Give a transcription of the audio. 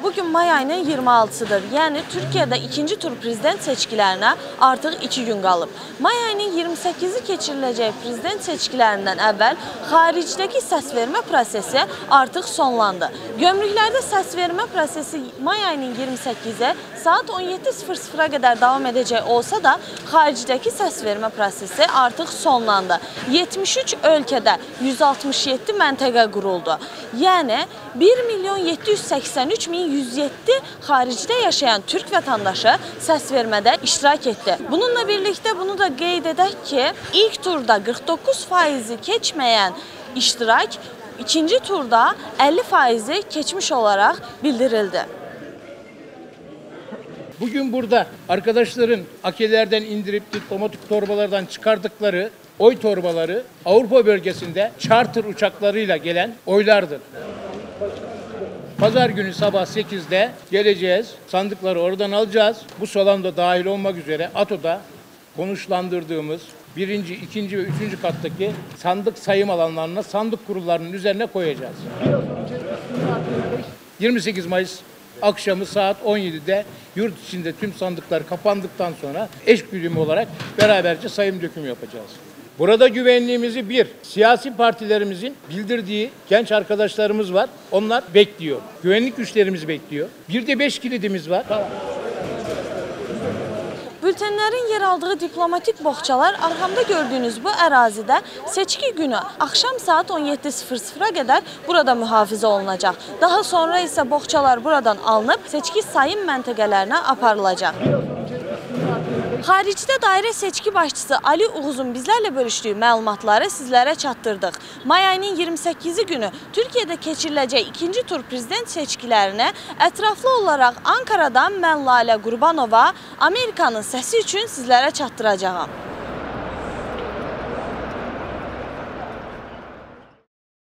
Bugün may ayının 26'sıdır. Yəni Türkiyədə ikinci tur prezident seçkilərinə artıq 2 gün qalıb. May ayının 28-i keçiriləcək prezident seçkilərindən əvvəl xaricdəki səsvermə prosesi artıq sonlandı. Gömrüklərdə səsvermə prosesi may ayının 28-i saat 17:00-a qədər davam edəcək olsa da, xaricdəki səsvermə prosesi artıq sonlandı. 73 ölkədə 167 məntəqə quruldu. Yəni 1.783.107 xaricdə yaşayan türk vətəndaşı səsvermədə iştirak etdi. Bununla birlikdə bunu da qeyd edək ki, ilk turda 49% keçməyən iştirak ikinci turda 50% keçmiş olaraq bildirildi. Bugün burada arkadaşların AKE'lerden indirip diplomatik torbalardan çıkardıkları oy torbaları Avrupa bölgesinde charter uçaklarıyla gelen oylardır. Pazar günü sabah 8'de geleceğiz. Sandıkları oradan alacağız. Bu salonda dahil olmak üzere ATO'da konuşlandırdığımız birinci, ikinci ve üçüncü kattaki sandık sayım alanlarına sandık kurullarının üzerine koyacağız. 28 Mayıs akşamı saat 17'de yurt içinde tüm sandıklar kapandıktan sonra eş güdümlü olarak beraberce sayım dökümü yapacağız. Burada güvenliğimizi siyasi partilerimizin bildirdiği genç arkadaşlarımız var. Onlar bekliyor. Güvenlik güçlerimiz bekliyor. Bir de 5 kilidimiz var. Bültenlərin yer aldığı diplomatik boğçalar arxamda gördüyünüz bu ərazidə seçki günü axşam saat 17:00-a qədər burada mühafizə olunacaq. Daha sonra isə boğçalar buradan alınıb seçki sayım məntəqələrinə aparılacaq. Xaricdə dairə seçki başçısı Ali Uğuzun bizlərlə bölüşdüyü məlumatları sizlərə çatdırdıq. May ayının 28-i günü Türkiyədə keçiriləcək ikinci tur prezident seçkilərini ətraflı olaraq Ankara'dan mən Lalə Qurbanova Amerikanın səsi üçün sizlərə çatdıracağam.